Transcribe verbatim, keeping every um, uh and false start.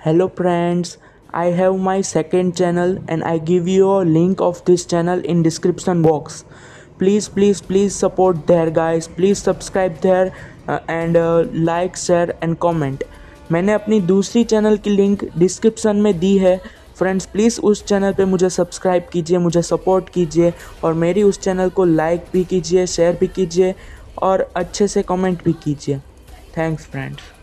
Hello friends, I have my second channel and I give you a link of this channel in description box. Please please please support there guys. Please subscribe there uh, and uh, like, share and comment. मैंने अपनी दूसरी channel की link description में दी है friends. Please उस channel पे मुझे subscribe कीजिए, मुझे सपोर्ट कीजिए और मेरी उस चैनल को लाइक भी कीजिए, शेयर भी कीजिए और अच्छे से कमेंट भी कीजिए। Thanks friends.